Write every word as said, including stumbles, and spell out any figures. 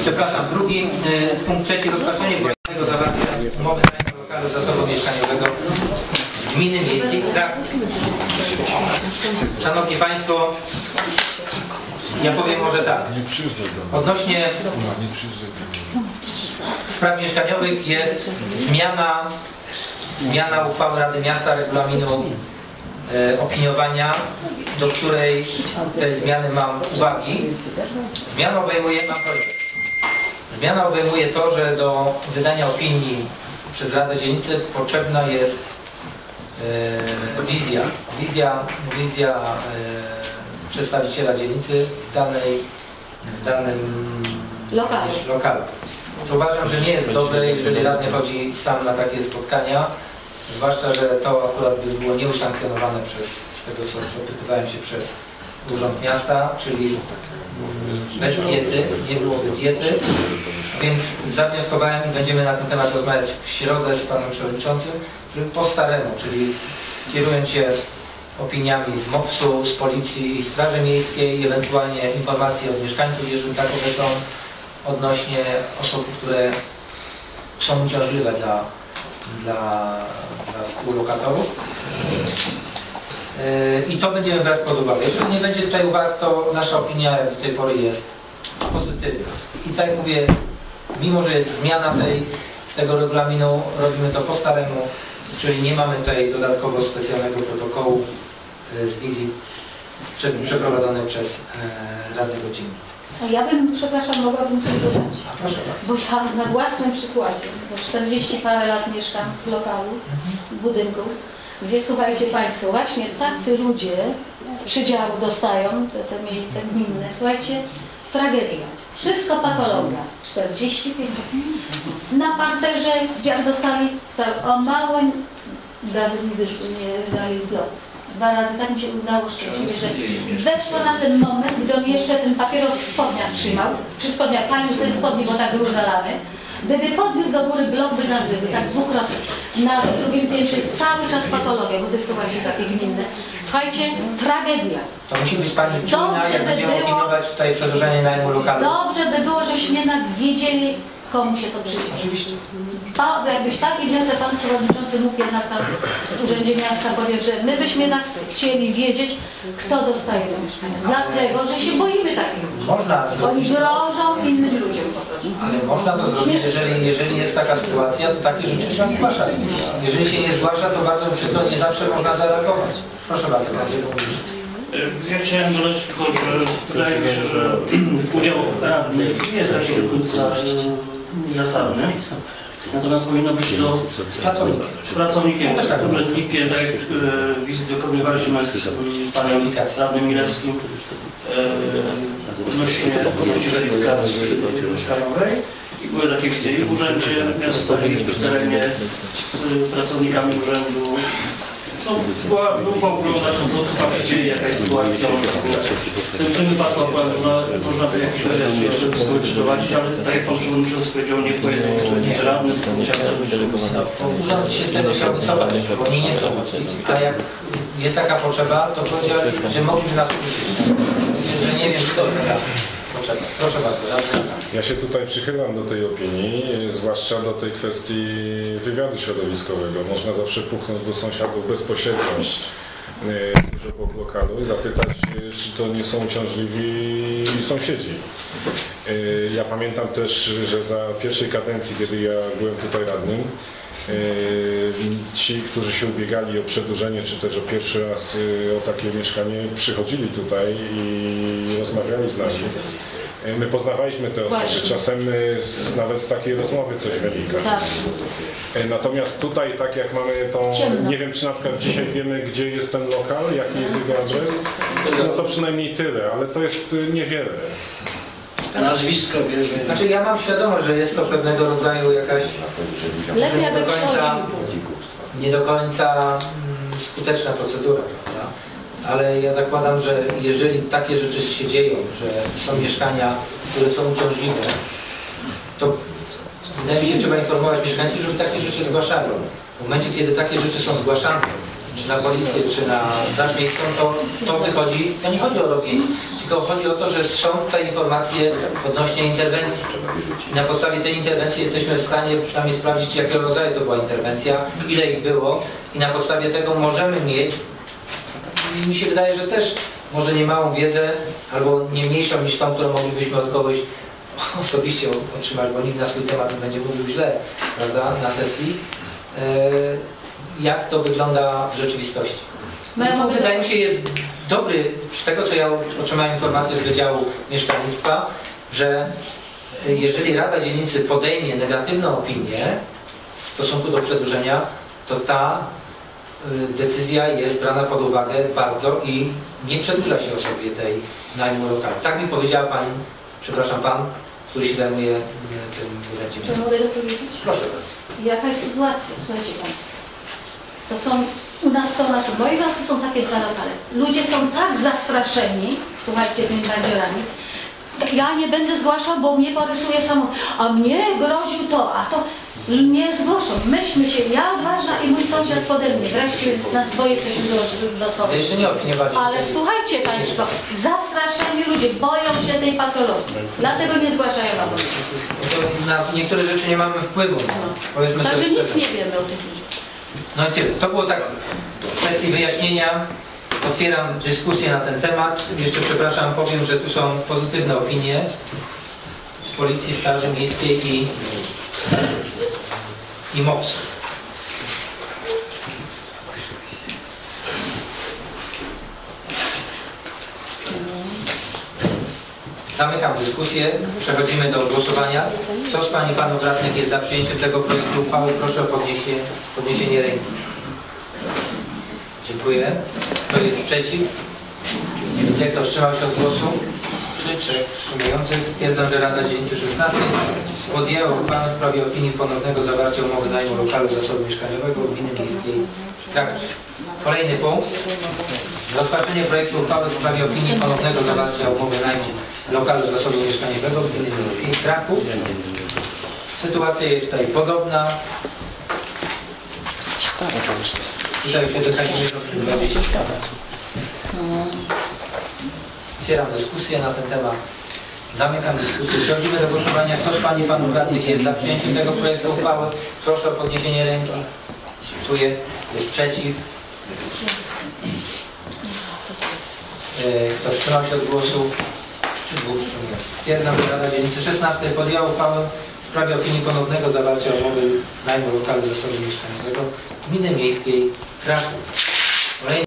Przepraszam, drugi y, punkt trzeci, rozpatrzenie projektu zawarcia umowy najmu lokalu zasobu mieszkaniowego z gminy miejskiej Kraków. Szanowni Państwo, ja powiem może tak. Odnośnie spraw mieszkaniowych jest zmiana, zmiana uchwały Rady Miasta Regulaminu e, opiniowania, do której tej zmiany mam uwagi. Zmiana obejmuje, mam projekt. Zmiana obejmuje to, że do wydania opinii przez Radę Dzielnicy potrzebna jest e, wizja, wizja, wizja e, przedstawiciela dzielnicy w danej, w danym lokalu. lokalu. Co uważam, że nie jest dobre, jeżeli radny chodzi sam na takie spotkania, zwłaszcza, że to akurat by było nieusankcjonowane przez, z tego co dopytywałem się, przez Urząd Miasta, czyli bez diety, nie byłoby diety, więc zawnioskowałem i będziemy na ten temat rozmawiać w środę z Panem Przewodniczącym, żeby po staremu, czyli kierując się opiniami z MOPS-u, z Policji i Straży Miejskiej, ewentualnie informacje od mieszkańców, jeżeli takowe są, odnośnie osób, które są uciążliwe dla, dla, dla współlokatorów. Yy, I to będziemy brać pod uwagę. Jeżeli nie będzie tutaj uwag, to nasza opinia do tej pory jest pozytywna. I tak jak mówię, mimo że jest zmiana tej, z tego regulaminu, robimy to po staremu, czyli nie mamy tutaj dodatkowo specjalnego protokołu yy, z wizji prze, przeprowadzonej przez yy, radnego dzielnicy. Ja bym, przepraszam, mogłabym coś dodać. A proszę bardzo. Bo ja na własnym przykładzie, bo czterdzieści parę lat mieszkam w lokalu, w budynku, gdzie, słuchajcie Państwo, właśnie tacy ludzie z przydziału dostają, te, te, te gminne, słuchajcie, tragedia. Wszystko patologia. czterdzieści pięć na parterze, gdzie dostali cały, o małym gazy mi wyszły, nie dali blok. Dwa razy tak mi się udało szczęśliwie, że weszło na ten moment, gdy on jeszcze ten papieros w spodniach trzymał, przy spodniach palił sobie spodnie, bo tak były zalane. Gdyby podniósł do góry blok, by nas wybył, tak dwukrotnie. Na drugim piętrze jest cały czas patologia, bo to jest słuchajcie takie gminne. Słuchajcie, tragedia. To musi być Pani czujna, jak będziemy by było, opiniować tutaj przedłużenie najmu lokalu. Dobrze by było, żebyśmy jednak wiedzieli, komu się to przyjdzie. Oczywiście. Pa, jakbyś taki wniosek Pan Przewodniczący mógł jednak tam w Urzędzie Miasta powiedzieć, że my byśmy jednak chcieli wiedzieć, kto dostaje te mieszkania. Dlatego, że się boimy takich ludzi. Można Oni zrobić, grożą innym ludziom po prostu. ale można to zrobić, jeżeli, jeżeli jest taka sytuacja, to takie rzeczy trzeba zgłaszać. Jeżeli się nie zgłasza, to bardzo przykro, nie zawsze można zareagować. Proszę bardzo, Pan Przewodniczący. Ja chciałem dodać tylko, że wydaje mi się, że udział radnych nie jest taki do końca zasadny. Natomiast powinno być to Z pracownikiem. z pracownikiem, z urzędnikiem, tak jak wizyty dokonywaliśmy z panem radnym Milewskim odnośnie weryfikacji mieszkaniowej. I były takie wizje i w urzędzie miasta, i w terenie z pracownikami urzędu. No, była, był pogląd na to, co tam się dzieje, jaka jest sytuacja. W tym, w tym wypadku akurat można, można by jakieś wersje, żeby skończyć, ale tak jak Pan Przewodniczący powiedział, nie pojedynczo radny, to musiał być. Urząd się z tego chciał wycofać, bo oni nie chcą. A jak jest taka potrzeba, to powiedział, że mogliby nas użyć. Że nie wiem, czy to jest taka potrzeba. Proszę bardzo. Ja się tutaj przychylam do tej opinii, zwłaszcza do tej kwestii wywiadu środowiskowego. Można zawsze puknąć do sąsiadów bezpośrednio tuż obok lokalu i zapytać, czy to nie są uciążliwi sąsiedzi. Ja pamiętam też, że za pierwszej kadencji, kiedy ja byłem tutaj radnym, ci, którzy się ubiegali o przedłużenie, czy też o pierwszy raz o takie mieszkanie, przychodzili tutaj i rozmawiali z nami. My poznawaliśmy te osoby, Właśnie. czasem nawet z takiej rozmowy coś wynika. Tak. Natomiast tutaj, tak jak mamy tą, Ciemno. nie wiem, czy na przykład dzisiaj wiemy, gdzie jest ten lokal, jaki jest jego adres, no to przynajmniej tyle, ale to jest niewiele. Nazwisko wiemy. Znaczy ja mam świadomość, że jest to pewnego rodzaju jakaś Lepiej nie, do końca, nie do końca mm, skuteczna procedura, prawda? Ale ja zakładam, że jeżeli takie rzeczy się dzieją, że są mieszkania, które są uciążliwe, to wydaje mi się, trzeba informować mieszkańców, żeby takie rzeczy zgłaszali. W momencie, kiedy takie rzeczy są zgłaszane, czy na policję, czy na straż miejską, to, to wychodzi, to nie chodzi o robienie, tylko tylko chodzi o to, że są tutaj informacje odnośnie interwencji. I na podstawie tej interwencji jesteśmy w stanie przynajmniej sprawdzić, jakiego rodzaju to była interwencja, ile ich było i na podstawie tego możemy mieć, mi się wydaje, że też może niemałą wiedzę, albo nie mniejszą niż tą, którą moglibyśmy od kogoś osobiście otrzymać, bo nikt na swój temat nie będzie mówił źle, prawda, na sesji, jak to wygląda w rzeczywistości. No, wydaje mi się, jest dobry, z tego co ja otrzymałem informację z Wydziału Mieszkalnictwa, że jeżeli Rada Dzielnicy podejmie negatywną opinię w stosunku do przedłużenia, to ta decyzja jest brana pod uwagę bardzo i nie przedłuża się osobie tej najmu lokalu. Tak mi powiedziała Pani, przepraszam Pan, który się zajmuje tym urzędziem. Czy mogę dopowiedzieć? Proszę. Jakaś sytuacja, słuchajcie Państwo. To są, u nas są, znaczy moi radcy są takie dwa lokale. Ludzie są tak zastraszeni, słuchajcie, tymi bandziorami. Ja nie będę zgłaszał, bo mnie porysuje samochód. A mnie groził to, a to nie zgłoszą. Myśmy się, ja odważna i mój sąsiad pode mnie. Wreszcie z nas boję, co się do, do sądu. Jeszcze nie opiniowaliśmy. Ale słuchajcie Państwo, zastraszeni ludzie boją się tej patologii. Dlatego nie zgłaszają na policję. Na niektóre rzeczy nie mamy wpływu. No. Powiedzmy Także sobie nic szczerze. nie wiemy o tych ludziach. No i tyle. To było tak w kwestii wyjaśnienia. Otwieram dyskusję na ten temat. Jeszcze przepraszam, powiem, że tu są pozytywne opinie z Policji Straży Miejskiej i, i MOPS. Zamykam dyskusję. Przechodzimy do głosowania. Kto z Pań i Panów Radnych jest za przyjęciem tego projektu uchwały? Proszę o podniesie, podniesienie ręki. Dziękuję. Kto jest przeciw? Nie widzę. Kto wstrzymał się od głosu? Trzy, trzech wstrzymujących. Stwierdzam, że Rada Dzielnicy szesnastej podjęła uchwałę w sprawie opinii ponownego zawarcia umowy najmu lokalu zasobu mieszkaniowego Gminy Miejskiej Kraków. Kolejny punkt. Rozpatrzenie projektu uchwały w sprawie opinii ponownego zawarcia umowy najmu lokalu zasobu mieszkaniowego Gminy Miejskiej Kraków. Sytuacja jest tutaj podobna. Tutaj się do takiej Otwieram dyskusję na ten temat. Zamykam dyskusję. Przechodzimy do głosowania. Kto z Pań i Panów Radnych jest za przyjęciem tego projektu uchwały? Proszę o podniesienie ręki. Dziękuję. Jest przeciw. Kto wstrzymał się od głosu? Czy dwóch wstrzymujących. Stwierdzam, że Rada Dzielnicy szesnastej podjęła uchwałę w sprawie opinii ponownego zawarcia umowy najmu lokalu zasobu mieszkaniowego Gminy Miejskiej Kraków. Kolejny